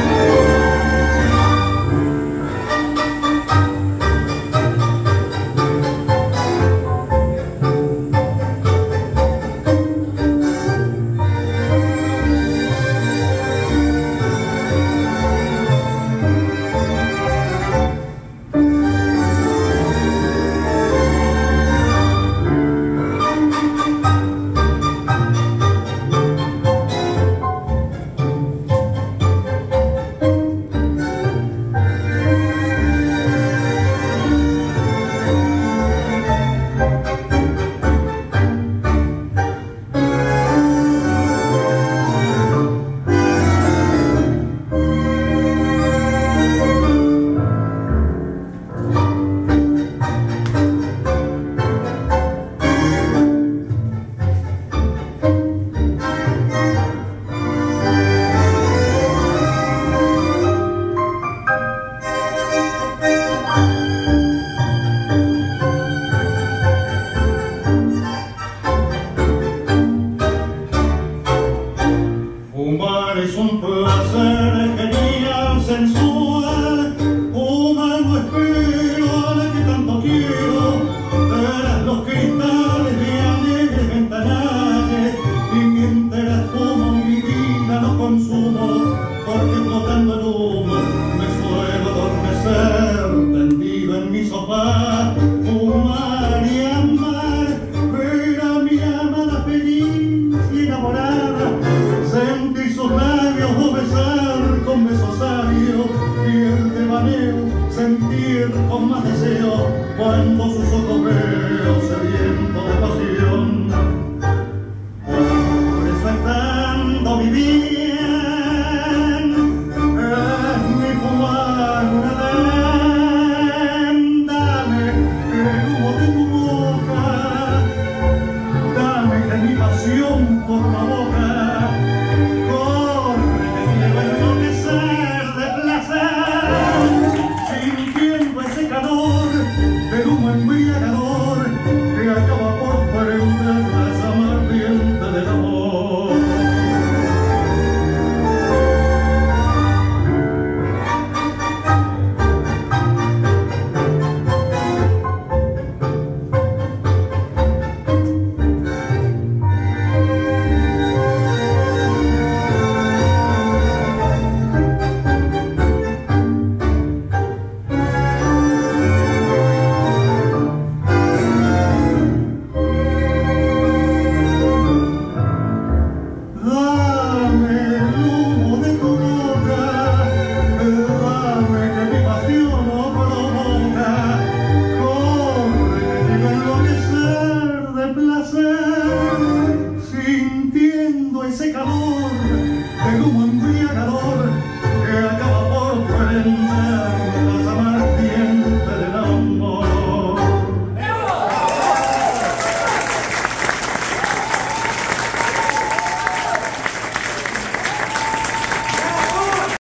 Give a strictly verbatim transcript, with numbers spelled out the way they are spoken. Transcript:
Es un placer genial, sensual, humano espero a la que tanto quiero. Verás los cristales de alegres ventanales y mientras como mi vida no consumo, porque flotando el humo me suelo adormecer, tendido en mi sofá, fumar y amar, ver a mi amada feliz y enamorada, sentir sus labios o besar con besos sabios y el devaneo sentir con más deseo cuando